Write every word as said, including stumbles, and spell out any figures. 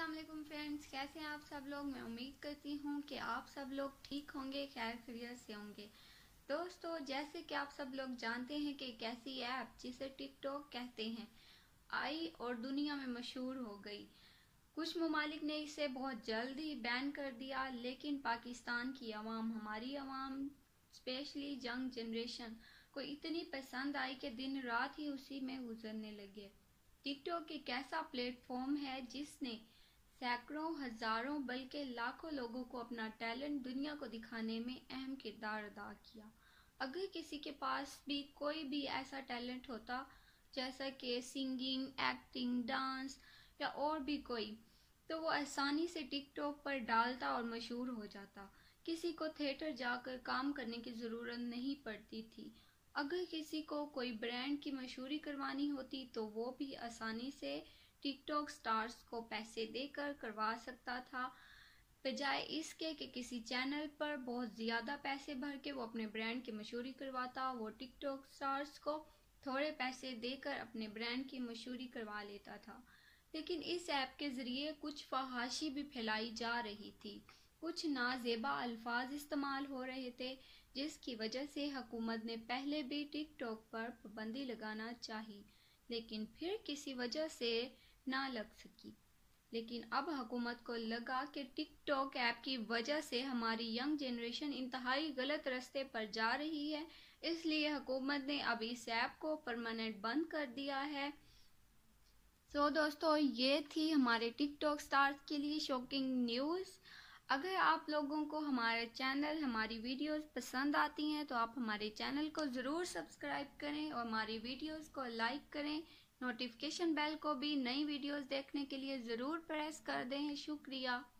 अस्सलाम वालेकुम फ्रेंड्स, कैसे हैं आप सब लोग। मैं उम्मीद करती हूँ कि आप सब लोग ठीक होंगे, खैर खैरियत से होंगे। दोस्तों, जैसे कि आप सब लोग जानते हैं कि एक ऐसी ऐप जिसे टिकटॉक कहते हैं आई और दुनिया में मशहूर हो गई। कुछ ममालिक ने इसे बहुत जल्द ही बैन कर दिया, लेकिन पाकिस्तान की आवाम, हमारी आवाम स्पेशली यंग जनरेशन को इतनी पसंद आई कि दिन रात ही उसी में गुजरने लगे। टिकटॉक एक ऐसा प्लेटफॉर्म है जिसने सैकड़ों, हजारों बल्कि लाखों लोगों को अपना टैलेंट दुनिया को दिखाने में अहम किरदार अदा किया। अगर किसी के पास भी कोई भी ऐसा टैलेंट होता, जैसा कि सिंगिंग, एक्टिंग, डांस या और भी कोई, तो वो आसानी से टिकटॉक पर डालता और मशहूर हो जाता। किसी को थिएटर जाकर काम करने की ज़रूरत नहीं पड़ती थी। अगर किसी को कोई ब्रांड की मशहूरी करवानी होती तो वो भी आसानी से टिकटॉक स्टार्स को पैसे देकर करवा सकता था, बजाय इसके कि किसी चैनल पर बहुत ज़्यादा पैसे भर के वो अपने ब्रांड की मशहूरी करवाता। वो टिकटॉक स्टार्स को थोड़े पैसे देकर अपने ब्रांड की मशहूरी करवा लेता था। लेकिन इस ऐप के ज़रिए कुछ फहाशी भी फैलाई जा रही थी, कुछ नाजेबा अल्फाज इस्तेमाल हो रहे थे, जिसकी वजह से हुकूमत ने पहले भी टिकटॉक पर पाबंदी लगाना चाही, लेकिन फिर किसी वजह से ना लग सकी। लेकिन अब हुकूमत को लगा कि टिकटॉक ऐप की वजह से हमारी यंग जनरेशन इंतहाई गलत रास्ते पर जा रही है, इसलिए हुकूमत ने अब इस ऐप को परमानेंट बंद कर दिया है। तो दोस्तों, ये थी हमारे टिकटॉक स्टार्स के लिए शॉकिंग न्यूज़। अगर आप लोगों को हमारा चैनल, हमारी वीडियोस पसंद आती हैं तो आप हमारे चैनल को ज़रूर सब्सक्राइब करें और हमारी वीडियोस को लाइक करें। नोटिफिकेशन बेल को भी नई वीडियोस देखने के लिए ज़रूर प्रेस कर दें। शुक्रिया।